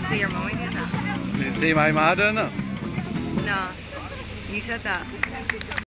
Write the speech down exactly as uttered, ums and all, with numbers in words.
see your mowing it? No. You didn't see my mother? No. No. You said that.